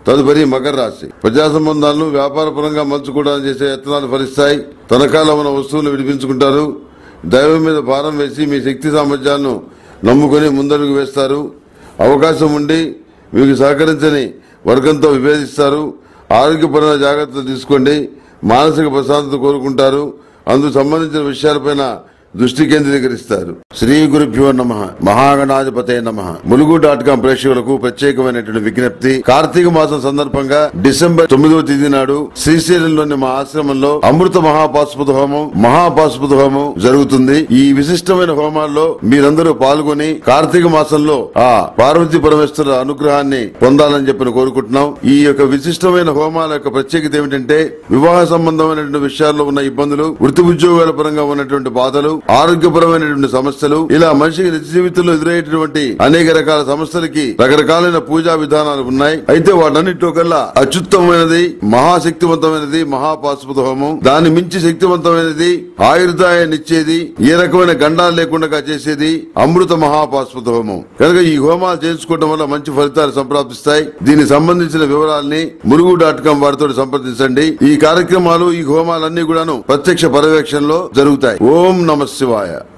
తదుపరి మకర రాశి. ప్రజా సంబంధాలను వ్యాపారపరంగా మలుచుకోవడానికి చేసే యత్నాలు ఫలిస్తాయి. తనఖాలో ఉన్న వస్తువులు విడిపించుకుంటారు. దైవం మీద భారం వేసి మీ శక్తి సామర్థ్యాలను నమ్ముకుని ముందడుగు వేస్తారు. అవకాశం ఉండి మీకు సహకరించని వర్గంతో విభేదిస్తారు. ఆరోగ్యపరమైన జాగ్రత్తలు తీసుకోండి. మానసిక ప్రశాంతత కోరుకుంటారు. అందుకు సంబంధించిన విషయాలపైన దృష్టి కేంద్రీకరిస్తారు. శ్రీ గురుభ్యో నమః. మహాగణాధిపతే నమః. ములుగు.com ప్రేక్షకులకు ప్రత్యేకమైనటువంటి విజ్ఞప్తి. కార్తీక మాసం సందర్భంగా డిసెంబర్ 9వ తేదీ నాడు శ్రీశైలంలోని మా ఆశ్రమంలో అమృత మహాపాశుపత హోమం జరుగుతుంది. ఈ విశిష్టమైన హోమాల్లో మీరందరూ పాల్గొని కార్తీక మాసంలో ఆ పార్వతీ పరమేశ్వర అనుగ్రహాన్ని పొందాలని చెప్పి కోరుకుంటున్నాం. ఈ యొక్క విశిష్టమైన హోమాల యొక్క ప్రత్యేకత ఏమిటంటే వివాహ సంబంధమైనటువంటి విషయాల్లో ఉన్న ఇబ్బందులు, వృత్తి ఉద్యోగాల పరంగా ఉన్నటువంటి బాధలు, ఆరోగ్యపరమైనటువంటి సమస్యలు, ఇలా మనిషికి నిత్య జీవితంలో ఎదురయ్యేటువంటి అనేక రకాల సమస్యలకి రకరకాలైన పూజా విధానాలు ఉన్నాయి. అయితే వాటన్నిటిలో కల్లా అత్యుత్తమైనది, మహాశక్తివంతమైనది మహాపాశుపత హోమం. దాని మించి శక్తివంతమైనది, ఆయుర్దాయాన్నిచ్చేది, ఏ రకమైన గండాలు లేకుండా చేసేది అమృత మహాపాశుపత హోమం. కనుక ఈ హోమాలు చేయించుకోవడం వల్ల మంచి ఫలితాలు సంప్రాప్తిస్తాయి. దీనికి సంబంధించిన వివరాల్ని ములుగు.com వారితో సంప్రదించండి. ఈ కార్యక్రమాలు, ఈ హోమాలన్నీ కూడాను ప్రత్యక్ష పర్యవేక్షణలో జరుగుతాయి. ఓం నమః శివాయ.